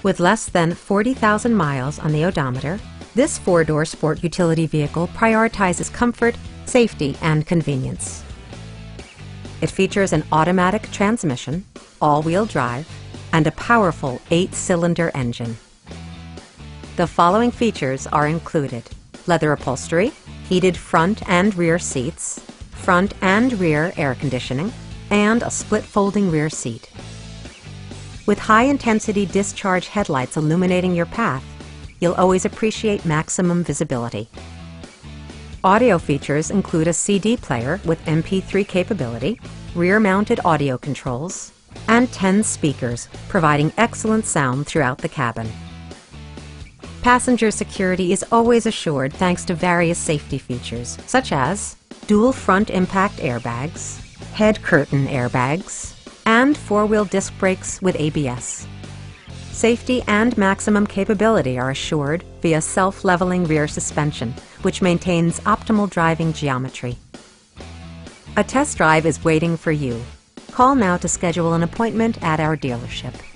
With less than 40,000 miles on the odometer, this four-door sport utility vehicle prioritizes comfort, safety, and convenience. It features an automatic transmission, all-wheel drive, and a powerful 8-cylinder engine. The following features are included: leather upholstery, heated front and rear seats, front and rear air conditioning, and a split folding rear seat. With high-intensity discharge headlights illuminating your path, you'll always appreciate maximum visibility. Audio features include a CD player with MP3 capability, rear-mounted audio controls, and 10 speakers, providing excellent sound throughout the cabin. Passenger security is always assured thanks to various safety features, such as dual front impact airbags, head curtain airbags, and four-wheel disc brakes with ABS. Safety and maximum capability are assured via self-leveling rear suspension, which maintains optimal driving geometry. A test drive is waiting for you. Call now to schedule an appointment at our dealership.